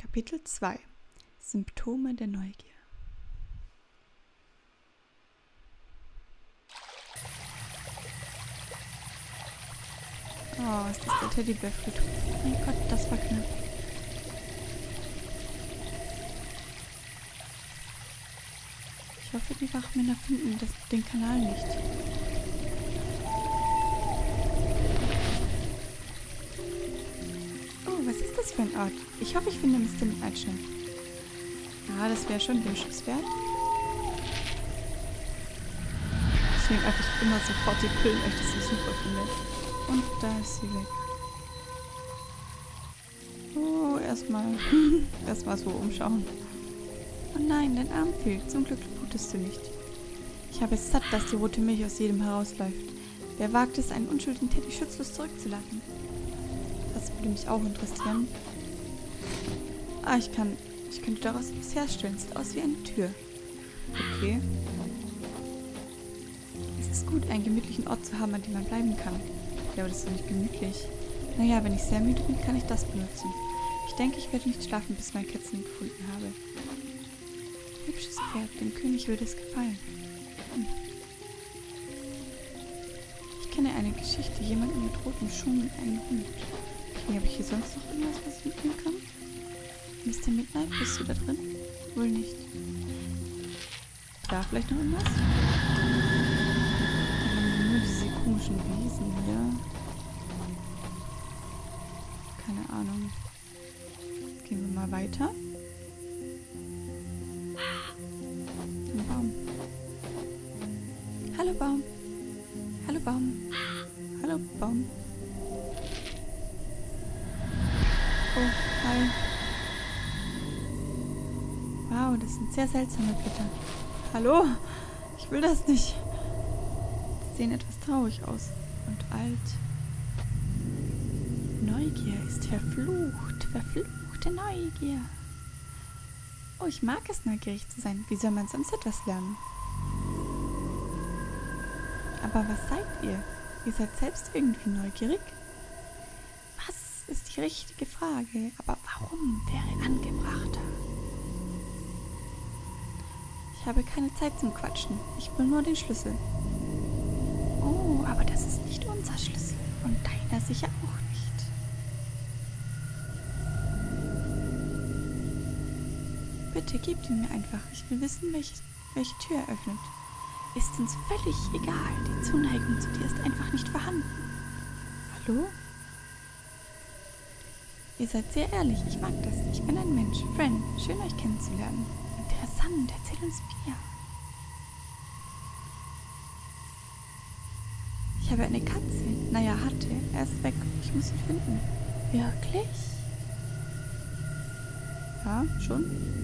Kapitel 2 Symptome der Neugier. Oh, ist das der Teddybär-Friedhof? Mein Gott, das war knapp. Ich hoffe, die Wachmänner finden den Kanal nicht. Oh, was ist das für ein Ort? Ich hoffe, ich finde Mr. Midnight schnell. Ja, das wäre schon wünschenswert. Ich nehme einfach immer sofort die Pillen, weil ich das so super finde. Und da ist sie weg. Oh, erstmal so umschauen. Oh nein, dein Arm fehlt. Zum Glück blutest du nicht. Ich habe es satt, dass die rote Milch aus jedem herausläuft. Wer wagt es, einen unschuldigen Teddy schutzlos zurückzulassen? Das würde mich auch interessieren. Ah, ich könnte daraus etwas herstellen. Sieht aus wie eine Tür. Okay. Es ist gut, einen gemütlichen Ort zu haben, an dem man bleiben kann. Ja, aber das ist doch nicht gemütlich. Naja, wenn ich sehr müde bin, kann ich das benutzen. Ich denke, ich werde nicht schlafen, bis mein Kätzchen gefunden habe. Hübsches Pferd, dem König würde es gefallen. Ich kenne eine Geschichte, jemanden mit roten Schuhen und einen Hund. Okay, habe ich hier sonst noch irgendwas, was ich mitnehmen kann? Mr. Midnight, bist du da drin? Wohl nicht. Da vielleicht noch irgendwas? Nur diese komischen Wesen hier. Keine Ahnung. Gehen wir mal weiter. Ein Baum. Hallo Baum. Hallo Baum. Hallo Baum. Oh, hi. Wow, das sind sehr seltsame Blätter. Hallo? Ich will das nicht. Sie sehen etwas traurig aus und alt. Neugier ist verflucht. Verfluchte Neugier. Oh, ich mag es, neugierig zu sein. Wie soll man sonst etwas lernen? Aber was seid ihr? Ihr seid selbst irgendwie neugierig? Was ist die richtige Frage? Aber warum wäre angebrachter? Ich habe keine Zeit zum Quatschen. Ich will nur den Schlüssel. Oh, aber das ist nicht unser Schlüssel. Und deiner sicher auch nicht. Bitte gebt ihn mir einfach. Ich will wissen, welche Tür er öffnet. Ist uns völlig egal. Die Zuneigung zu dir ist einfach nicht vorhanden. Hallo? Ihr seid sehr ehrlich. Ich mag das. Ich bin ein Mensch. Fran, schön euch kennenzulernen. Interessant. Erzähl uns mehr. Ich habe eine Katze. Naja, hatte. Er ist weg. Ich muss ihn finden. Wirklich? Ja, schon?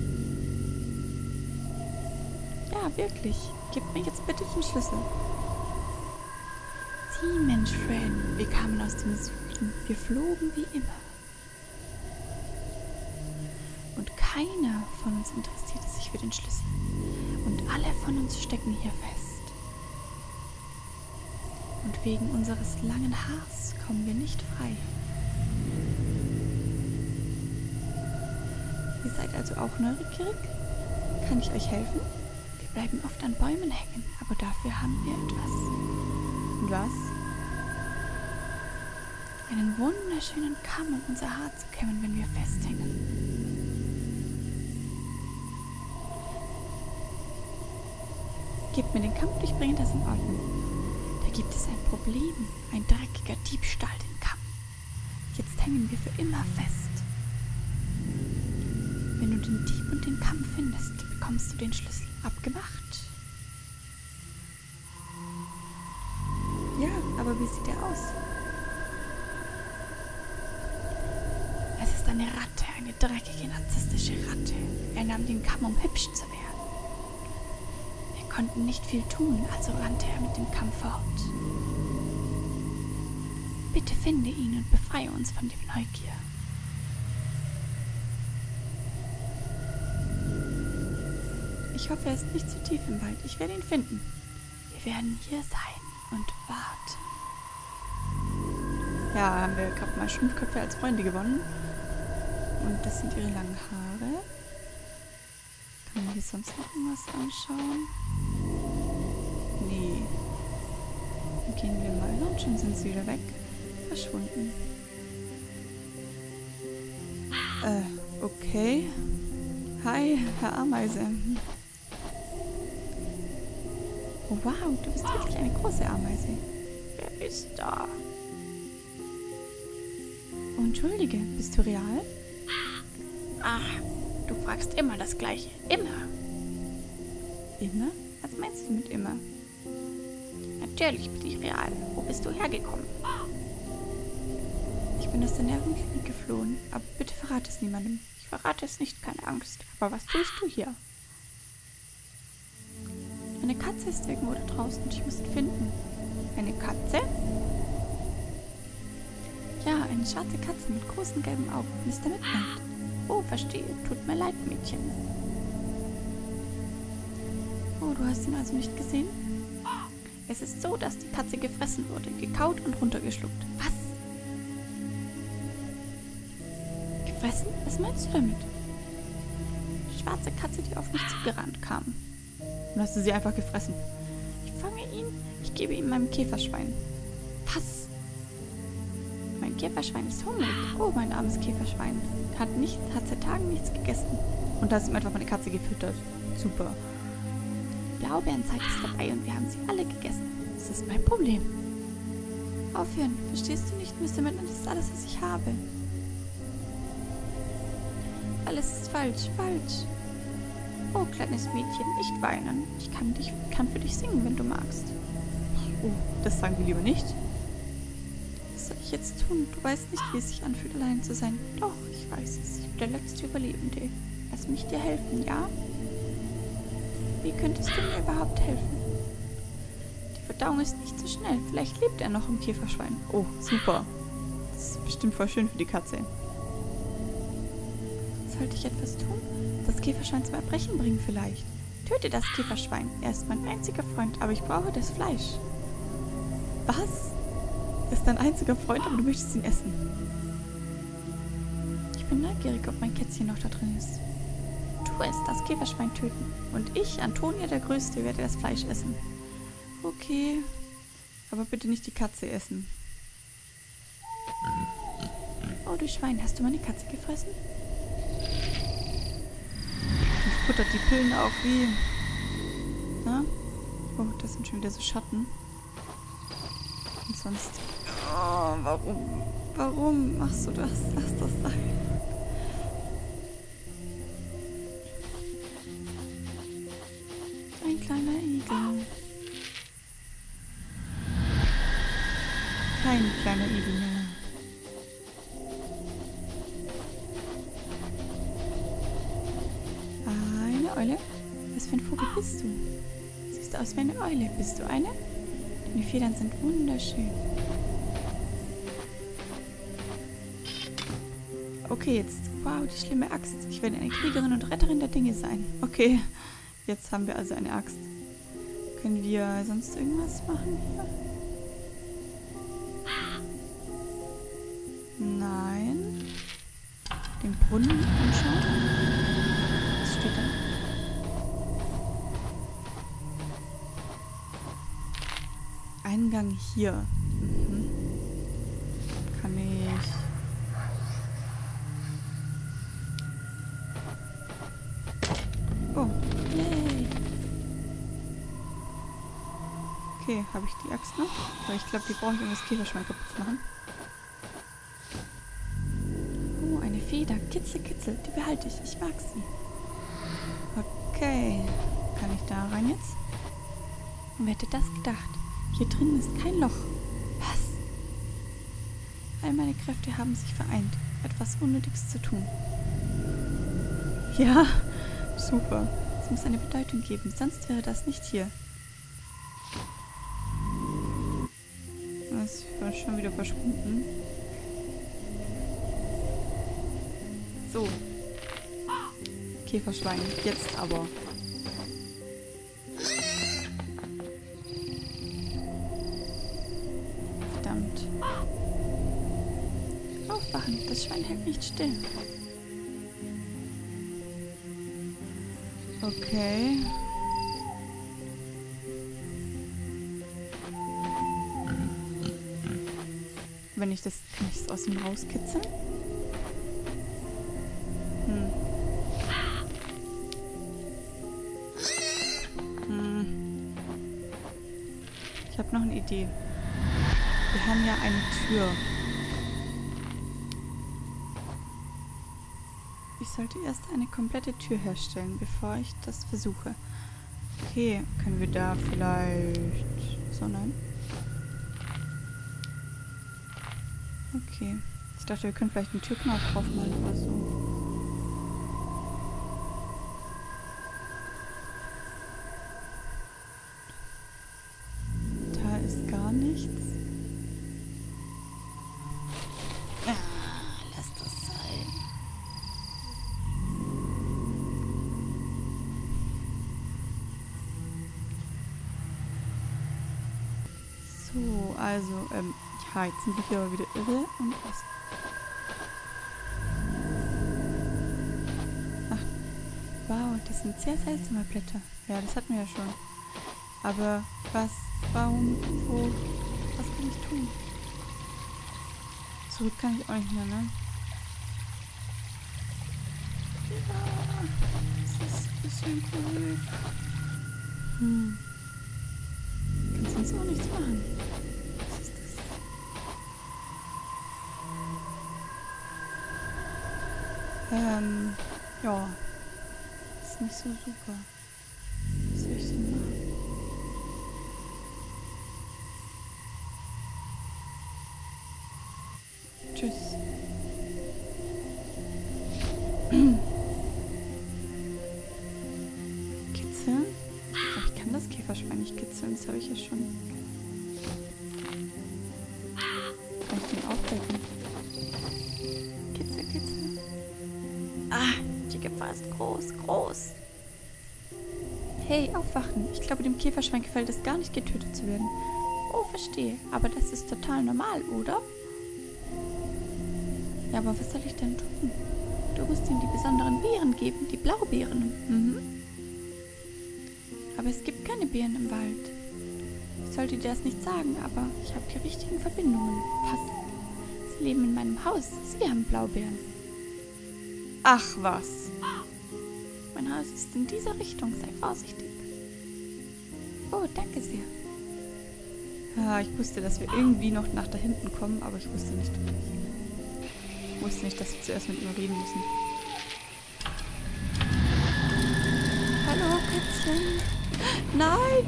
Ja, wirklich. Gib mir jetzt bitte den Schlüssel. Sieh, Mensch, Fran. Wir kamen aus dem Süden. Wir flogen wie immer. Und keiner von uns interessierte sich für den Schlüssel. Und alle von uns stecken hier fest. Und wegen unseres langen Haars kommen wir nicht frei. Ihr seid also auch neugierig? Kann ich euch helfen? Wir bleiben oft an Bäumen hängen, aber dafür haben wir etwas. Und was? Einen wunderschönen Kamm, um unser Haar zu kämmen, wenn wir festhängen. Gebt mir den Kamm und ich bringe das in Ordnung. Da gibt es ein Problem. Ein dreckiger Dieb stahl den Kamm. Jetzt hängen wir für immer fest. Wenn du den Dieb und den Kamm findest, bekommst du den Schlüssel. Abgemacht? Ja, aber wie sieht er aus? Es ist eine Ratte, eine dreckige, narzisstische Ratte. Er nahm den Kamm, um hübsch zu werden. Wir konnten nicht viel tun, also rannte er mit dem Kamm fort. Bitte finde ihn und befreie uns von dem Neugier. Ich hoffe, er ist nicht zu tief im Wald. Ich werde ihn finden. Wir werden hier sein und warten. Ja, haben wir gerade mal Schrumpfköpfe als Freunde gewonnen. Und das sind ihre langen Haare. Kann man hier sonst noch irgendwas anschauen? Nee. Dann gehen wir mal und schon sind sie wieder weg. Verschwunden. Okay. Hi, Herr Ameise. Oh, wow, du bist wirklich eine große Ameise. Wer ist da? Oh, entschuldige, bist du real? Ach, du fragst immer das Gleiche. Immer. Immer? Was meinst du mit immer? Natürlich bin ich real. Wo bist du hergekommen? Ich bin aus der Nervenklinik geflohen, aber bitte verrate es niemandem. Ich verrate es nicht, keine Angst. Aber was tust du hier? Eine Katze ist irgendwo da draußen und ich muss sie finden. Eine Katze? Ja, eine schwarze Katze mit großen gelben Augen. Mr. Midnight. Oh, verstehe. Tut mir leid, Mädchen. Oh, du hast ihn also nicht gesehen? Es ist so, dass die Katze gefressen wurde, gekaut und runtergeschluckt. Was? Gefressen? Was meinst du damit? Die schwarze Katze, die auf mich zugerannt kam. Und hast du sie einfach gefressen? Ich fange ihn, ich gebe ihm meinem Käferschwein. Was? Mein Käferschwein ist hungrig. Oh, mein armes Käferschwein. Hat seit Tagen nichts gegessen. Und da hast du ihm einfach meine Katze gefüttert. Super. Blaubeerenzeit ist vorbei und wir haben sie alle gegessen. Das ist mein Problem. Aufhören. Verstehst du nicht, Mr. Midnight? Das ist alles, was ich habe. Alles ist falsch, falsch. Oh, kleines Mädchen, nicht weinen. Ich kann für dich singen, wenn du magst. Oh, das sagen wir lieber nicht. Was soll ich jetzt tun? Du weißt nicht, wie es sich anfühlt, allein zu sein. Doch, ich weiß es. Ich bin der letzte Überlebende. Lass mich dir helfen, ja? Wie könntest du mir überhaupt helfen? Die Verdauung ist nicht so schnell. Vielleicht lebt er noch im Käferschwein. Oh, super. Das ist bestimmt voll schön für die Katze. Sollte ich etwas tun? Das Käferschwein zum Erbrechen bringen vielleicht. Töte das Käferschwein. Er ist mein einziger Freund, aber ich brauche das Fleisch. Was? Er ist dein einziger Freund, aber du möchtest ihn essen. Ich bin neugierig, ob mein Kätzchen noch da drin ist. Tu es, das Käferschwein töten. Und ich, Antonia der Größte, werde das Fleisch essen. Okay. Aber bitte nicht die Katze essen. Oh, du Schwein, hast du meine Katze gefressen? Die futtert die Pillen auch wie... Na? Oh, das sind schon wieder so Schatten. Und sonst... Oh, warum? Warum machst du das? Lass das sein. Ein kleiner Igel. Kein kleiner Igel mehr. Eine Eule? Was für ein Vogel bist du? Siehst aus wie eine Eule. Bist du eine? Deine Federn sind wunderschön. Okay, jetzt. Wow, die schlimme Axt. Ich werde eine Kriegerin und Retterin der Dinge sein. Okay, jetzt haben wir also eine Axt. Können wir sonst irgendwas machen hier? Nein. Den Brunnen anschauen. Was steht da? Eingang hier. Mhm. Kann ich... Oh, yay. Okay, habe ich die Axt noch? Aber ich glaube, die brauche ich, um das Käferschwein kaputt zu machen. Oh, eine Feder. Kitzel, kitzel. Die behalte ich. Ich mag sie. Okay. Kann ich da rein jetzt? Und wer hätte das gedacht? Hier drin ist kein Loch. Was? All meine Kräfte haben sich vereint, etwas Unnötiges zu tun. Ja, super. Es muss eine Bedeutung geben, sonst wäre das nicht hier. Das ist schon wieder verschwunden. So. Käferschwein, jetzt aber. Verdammt. Aufwachen, das Schwein hält nicht still. Okay. Wenn ich das... Kann ich das aus ihm rauskitzeln? Ich habe noch eine Idee. Wir haben ja eine Tür. Ich sollte erst eine komplette Tür herstellen, bevor ich das versuche. Okay, können wir da vielleicht... So, nein. Okay. Ich dachte, wir können vielleicht einen Türknopf draufmalen oder so. Da ist gar nichts. Lass das sein. So, also, ja, jetzt sind wir hier aber wieder irre und was? Ach, wow, das sind sehr seltsame Blätter. Ja, das hatten wir ja schon. Aber was, warum, wo, was kann ich tun? Zurück kann ich auch nicht mehr, ne? Ja, das ist ein bisschen cool. Kannst sonst auch nichts machen. Was ist das? Ja. Ist nicht so super. Was soll ich denn machen? Tschüss. Kitzeln? Ach, ich kann das Käferschwein nicht kitzeln, das habe ich ja schon. Kann ich den aufwecken? Kitzel, kitzel. Ah, die Gefahr ist groß, groß. Hey, aufwachen. Ich glaube, dem Käferschwein gefällt es gar nicht, getötet zu werden. Oh, verstehe. Aber das ist total normal, oder? Ja, aber was soll ich denn tun? Du musst ihm die besonderen Beeren geben, die Blaubeeren. Mhm. Aber es gibt keine Beeren im Wald. Ich sollte dir das nicht sagen, aber ich habe die richtigen Verbindungen. Pass. Sie leben in meinem Haus. Sie haben Blaubeeren. Ach was. Mein Haus ist in dieser Richtung. Sei vorsichtig. Oh, danke sehr. Ja, ich wusste, dass wir irgendwie noch nach da hinten kommen, aber ich wusste nicht, dass wir zuerst mit ihm reden müssen. Hallo, Kätzchen. Nein!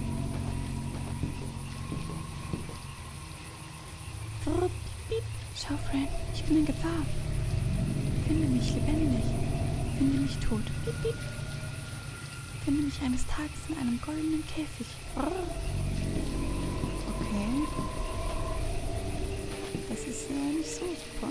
Brrr, piep. Schau, Fran, ich bin in Gefahr. Finde mich lebendig. Finde mich tot. Piep, piep. Finde mich eines Tages in einem goldenen Käfig. Brrr. Okay. Das ist ja nicht so super.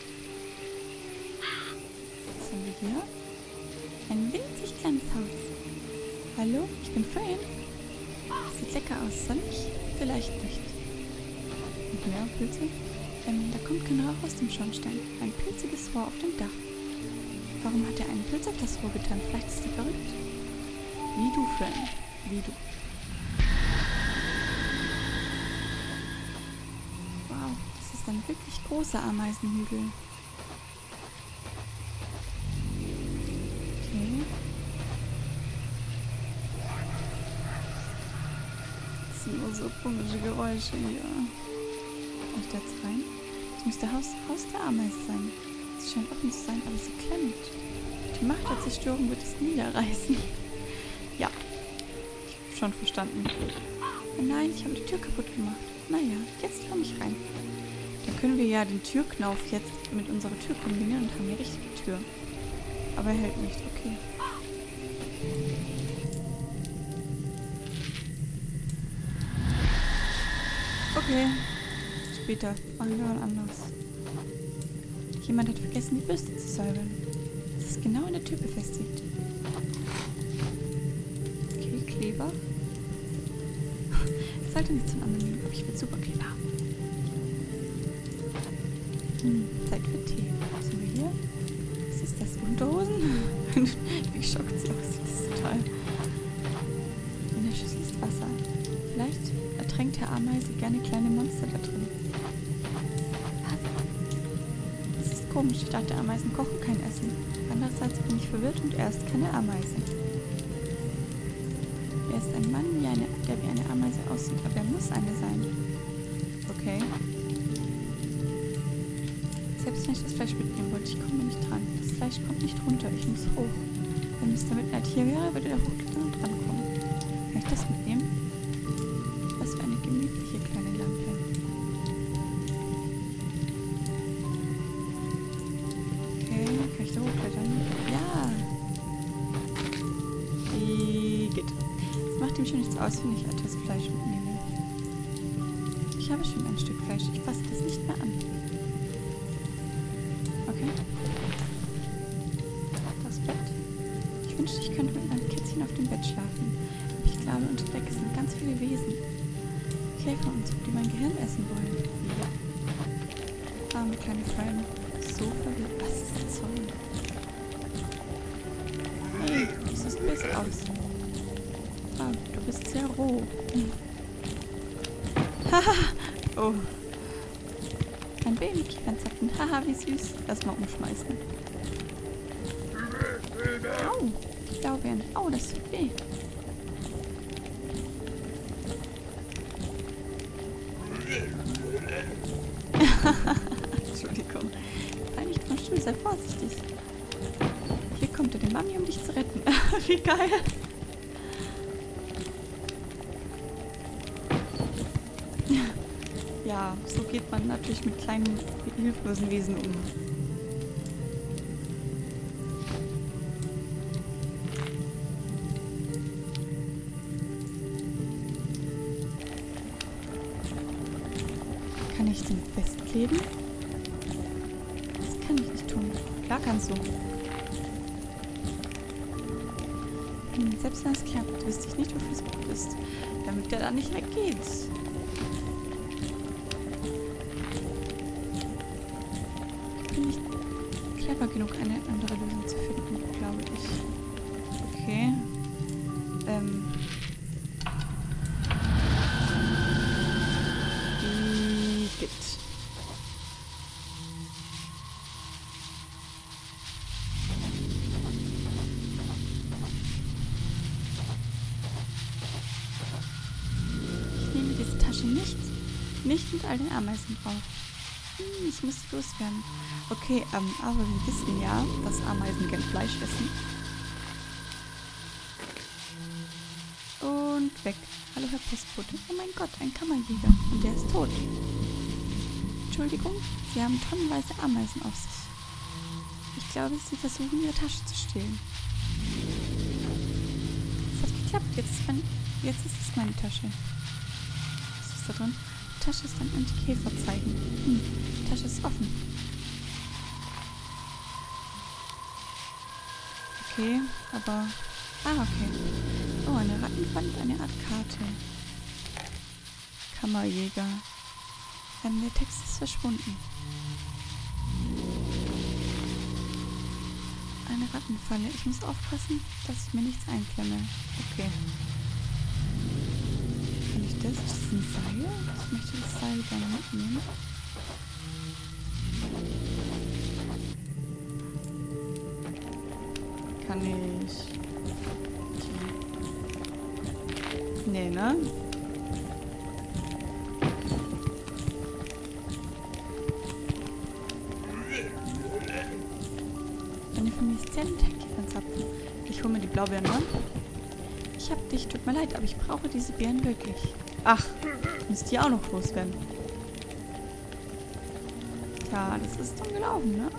Was haben wir hier? Ein winzig kleines Haus. Hallo, ich bin Fran. Sieht lecker aus. Soll ich? Vielleicht nicht. Noch mehr Pilze? Da kommt kein Rauch aus dem Schornstein. Ein pilziges Rohr auf dem Dach. Warum hat er einen Pilz auf das Rohr getan? Vielleicht ist er verrückt. Wie du, Fran. Wie du. Wow, das ist ein wirklich großer Ameisenhügel. Okay. Das sind nur so komische Geräusche hier. Kann ich da jetzt rein? Das muss der Haus der Ameise sein. Es scheint offen zu sein, aber sie klemmt. Die Macht der Zerstörung wird es niederreißen. Ja. Ich habe schon verstanden. Oh nein, ich habe die Tür kaputt gemacht. Naja, jetzt komme ich rein. Dann können wir ja den Türknauf jetzt mit unserer Tür kombinieren und haben die richtige Tür. Aber er hält nicht, okay. Okay. Später machen wir mal anders. Jemand hat vergessen, die Bürste zu säubern. Das ist genau an der Tür befestigt. Okay, Kleber. Ich sollte nichts von anderen nehmen, aber ich will Superkleber haben. Zeit für Tee. Was haben wir hier? Was ist das? Unterhosen? Wie schockt sie aussieht. Ameise gerne kleine Monster da drin. Was? Das ist komisch. Ich dachte, Ameisen kochen kein Essen. Andererseits bin ich verwirrt und er ist keine Ameise. Er ist ein Mann, der wie eine Ameise aussieht, aber er muss eine sein. Okay. Selbst wenn ich das Fleisch mitnehmen wollte, ich komme nicht dran. Das Fleisch kommt nicht runter, ich muss hoch. Wenn Mr. Midnight hier wäre, würde er hochklettern und drankommen. Kann ich das mitnehmen? Was für eine gemütliche kleine Lampe. Okay, kann ich da hochklettern? Ja! Geht. Es macht ihm schon nichts aus, wenn ich etwas Fleisch mitnehme. Ich habe schon ein Stück Fleisch, ich fasse das nicht mehr an. Okay. Das Bett. Ich wünschte, ich könnte mit meinem Kätzchen auf dem Bett schlafen. Aber ich glaube, unter der Decke sind ganz viele Wesen. Käfer und so, die mein Gehirn essen wollen. Ja. Arme kleine Fran. So verwirrt. Was ist das so? Hey, du siehst böse aus. Ah, du bist sehr roh. Haha. Oh. Ein Babykiefernzapfen. Haha, wie süß. Erstmal umschmeißen. Au. Blaubeeren. Au, das tut weh. Entschuldigung. Fall nicht vom Stuhl, sei vorsichtig. Hier kommt deine Mami, um dich zu retten. Wie geil. Ja, so geht man natürlich mit kleinen, hilflosen Wesen um. Kann ich den festkleben? Das kann ich nicht tun. Klar kannst du. Selbst wenn es klappt, wüsste ich nicht, wofür es gut ist. Damit der da nicht weggeht. Ich bin nicht clever genug, eine andere Lösung zu finden, glaube ich. Okay. Gibt. Ich nehme diese Tasche nicht mit all den Ameisen drauf. Ich muss loswerden. Okay, aber wir wissen ja, dass Ameisen gern Fleisch essen. Und weg. Hallo, Herr Postbote. Oh mein Gott, ein Kammerjäger. Und der ist tot. Entschuldigung, Sie haben tonnenweise Ameisen auf sich. Ich glaube, Sie versuchen, Ihre Tasche zu stehlen. Es hat geklappt. Jetzt ist es meine Tasche. Was ist da drin? Die Tasche ist ein Anti-Käfer-Zeichen. Die Tasche ist offen. Okay, aber... Ah, okay. Oh, eine Rattenwand, eine Art Karte. Kammerjäger. Der Text ist verschwunden. Eine Rattenfalle. Ich muss aufpassen, dass ich mir nichts einklemme. Okay. Kann ich das? Ist das ein Seil? Ich möchte das Seil gerne mitnehmen. Kann ich... Nee, ne? Eine Familie ist sehr nett, Käfernzapfen. Ich hole mir die Blaubeeren, ne? Ich hab dich, tut mir leid, aber ich brauche diese Beeren wirklich. Ach, müsst ihr auch noch loswerden. Tja, das ist dumm gelaufen, ne?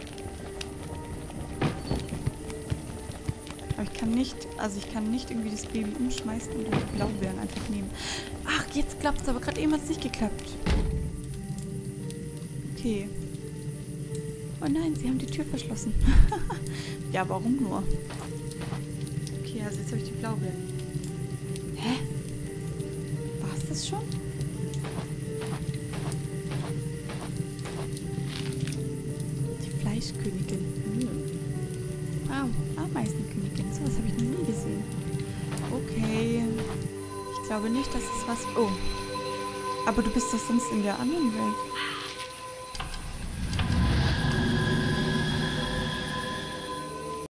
Aber ich kann nicht irgendwie das Baby umschmeißen und dann die Blaubeeren einfach nehmen. Ach, jetzt klappt es, aber gerade eben hat es nicht geklappt. Okay. Oh nein, sie haben die Tür verschlossen. Ja, warum nur? Okay, also jetzt habe ich die Blaubeeren. Hä? War es das schon? Die Fleischkönigin. Wow, Ameisenkönigin. So was habe ich noch nie gesehen. Okay. Ich glaube nicht, dass es was... Oh. Aber du bist doch sonst in der anderen Welt.